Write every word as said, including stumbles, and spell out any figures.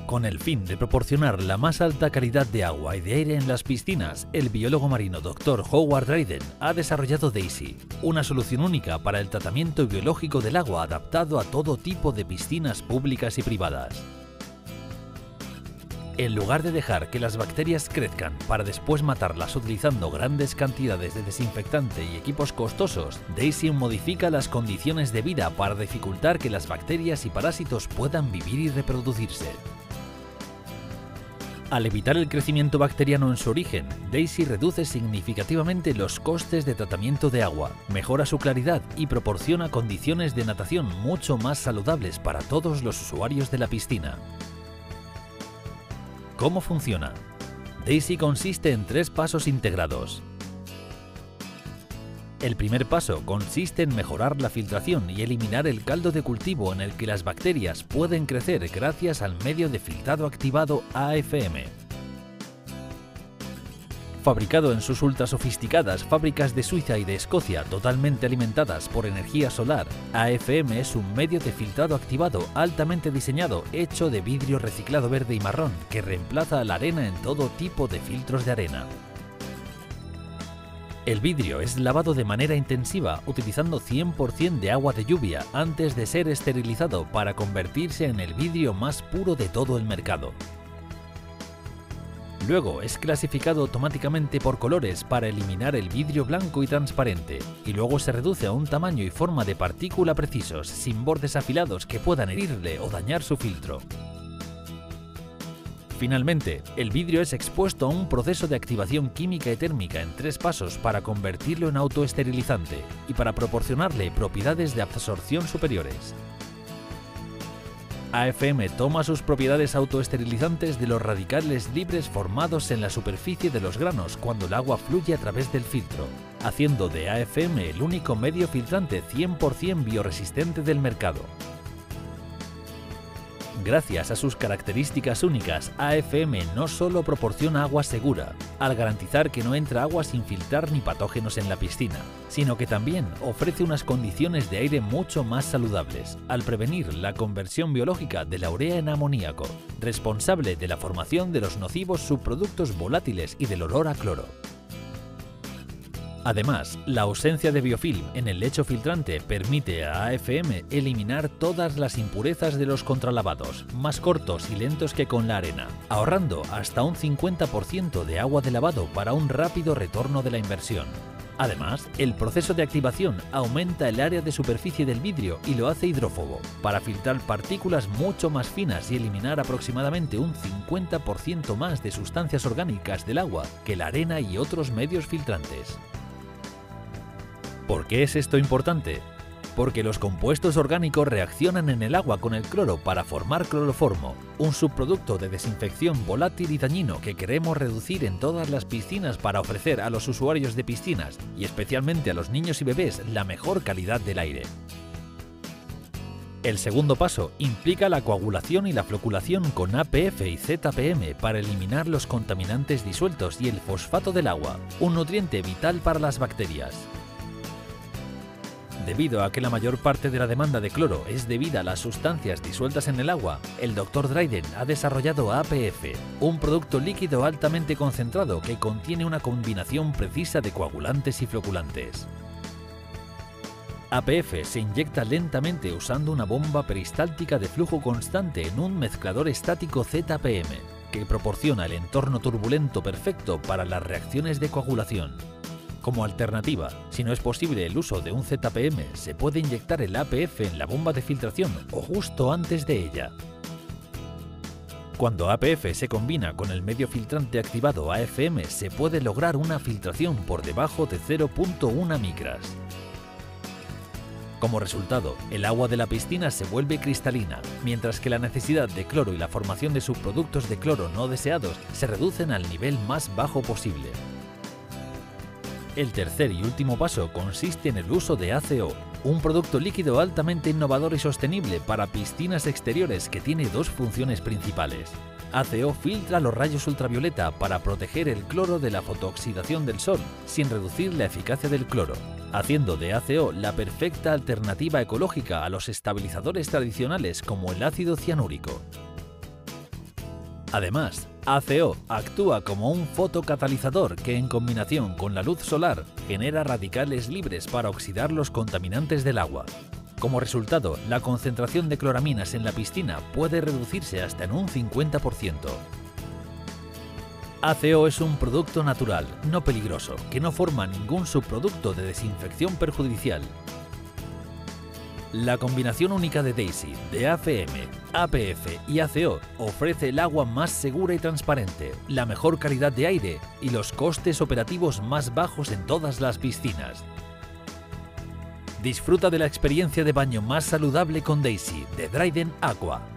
Con el fin de proporcionar la más alta calidad de agua y de aire en las piscinas, el biólogo marino doctor Howard Dryden ha desarrollado Daisy, una solución única para el tratamiento biológico del agua adaptado a todo tipo de piscinas públicas y privadas. En lugar de dejar que las bacterias crezcan para después matarlas utilizando grandes cantidades de desinfectante y equipos costosos, Daisy modifica las condiciones de vida para dificultar que las bacterias y parásitos puedan vivir y reproducirse. Al evitar el crecimiento bacteriano en su origen, Daisy reduce significativamente los costes de tratamiento de agua, mejora su claridad y proporciona condiciones de natación mucho más saludables para todos los usuarios de la piscina. ¿Cómo funciona? Daisy consiste en tres pasos integrados. El primer paso consiste en mejorar la filtración y eliminar el caldo de cultivo en el que las bacterias pueden crecer gracias al medio de filtrado activado A F M. Fabricado en sus ultra sofisticadas fábricas de Suiza y de Escocia totalmente alimentadas por energía solar, A F M es un medio de filtrado activado altamente diseñado hecho de vidrio reciclado verde y marrón que reemplaza a la arena en todo tipo de filtros de arena. El vidrio es lavado de manera intensiva utilizando cien por cien de agua de lluvia antes de ser esterilizado para convertirse en el vidrio más puro de todo el mercado. Luego es clasificado automáticamente por colores para eliminar el vidrio blanco y transparente, y luego se reduce a un tamaño y forma de partícula precisos, sin bordes afilados que puedan herirle o dañar su filtro. Finalmente, el vidrio es expuesto a un proceso de activación química y térmica en tres pasos para convertirlo en autoesterilizante y para proporcionarle propiedades de absorción superiores. A F M toma sus propiedades autoesterilizantes de los radicales libres formados en la superficie de los granos cuando el agua fluye a través del filtro, haciendo de A F M el único medio filtrante cien por cien bioresistente del mercado. Gracias a sus características únicas, A F M no solo proporciona agua segura, al garantizar que no entra agua sin filtrar ni patógenos en la piscina, sino que también ofrece unas condiciones de aire mucho más saludables, al prevenir la conversión biológica de la urea en amoníaco, responsable de la formación de los nocivos subproductos volátiles y del olor a cloro. Además, la ausencia de biofilm en el lecho filtrante permite a A F M eliminar todas las impurezas de los contralavados, más cortos y lentos que con la arena, ahorrando hasta un cincuenta por ciento de agua de lavado para un rápido retorno de la inversión. Además, el proceso de activación aumenta el área de superficie del vidrio y lo hace hidrófobo, para filtrar partículas mucho más finas y eliminar aproximadamente un cincuenta por ciento más de sustancias orgánicas del agua que la arena y otros medios filtrantes. ¿Por qué es esto importante? Porque los compuestos orgánicos reaccionan en el agua con el cloro para formar cloroformo, un subproducto de desinfección volátil y dañino que queremos reducir en todas las piscinas para ofrecer a los usuarios de piscinas, y especialmente a los niños y bebés, la mejor calidad del aire. El segundo paso implica la coagulación y la floculación con A P F y Z P M para eliminar los contaminantes disueltos y el fosfato del agua, un nutriente vital para las bacterias. Debido a que la mayor parte de la demanda de cloro es debida a las sustancias disueltas en el agua, el doctor Dryden ha desarrollado A P F, un producto líquido altamente concentrado que contiene una combinación precisa de coagulantes y floculantes. A P F se inyecta lentamente usando una bomba peristáltica de flujo constante en un mezclador estático Z P M, que proporciona el entorno turbulento perfecto para las reacciones de coagulación. Como alternativa, si no es posible el uso de un Z P M, se puede inyectar el A P F en la bomba de filtración o justo antes de ella. Cuando A P F se combina con el medio filtrante activado A F M, se puede lograr una filtración por debajo de cero punto uno micras. Como resultado, el agua de la piscina se vuelve cristalina, mientras que la necesidad de cloro y la formación de subproductos de cloro no deseados se reducen al nivel más bajo posible. El tercer y último paso consiste en el uso de A C O, un producto líquido altamente innovador y sostenible para piscinas exteriores que tiene dos funciones principales. A C O filtra los rayos ultravioleta para proteger el cloro de la fotooxidación del sol, sin reducir la eficacia del cloro, haciendo de A C O la perfecta alternativa ecológica a los estabilizadores tradicionales como el ácido cianúrico. Además, A C O actúa como un fotocatalizador que, en combinación con la luz solar, genera radicales libres para oxidar los contaminantes del agua. Como resultado, la concentración de cloraminas en la piscina puede reducirse hasta en un cincuenta por ciento. A C O es un producto natural, no peligroso, que no forma ningún subproducto de desinfección perjudicial. La combinación única de Daisy, de A F M, A P F y A C O ofrece el agua más segura y transparente, la mejor calidad de aire y los costes operativos más bajos en todas las piscinas. Disfruta de la experiencia de baño más saludable con Daisy, de Dryden Aqua.